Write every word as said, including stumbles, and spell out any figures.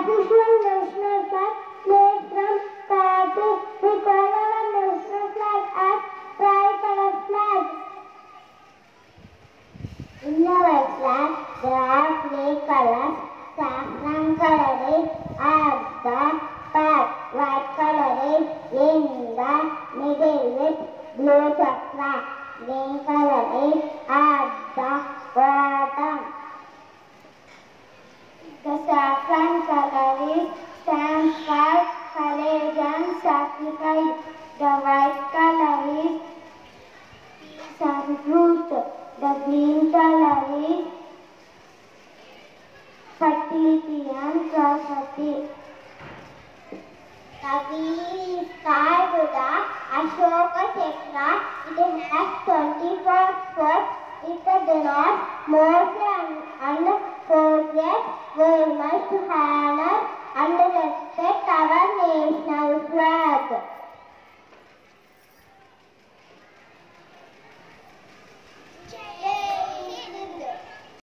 official national flag made from Proddatur. We call our national flag as tri-color flag. In our flag, there are three colors. Saffron color is at the back, white color is in the middle with blue chakra, green color is at the bottom. The saffron color is stands for courage and sacrifice. The white color is peace and truth. The green color is fertility and prosperity. The wheel is called the Ashoka Chakra. It has twenty-four spokes. It denotes mercy and, and progress. We must honor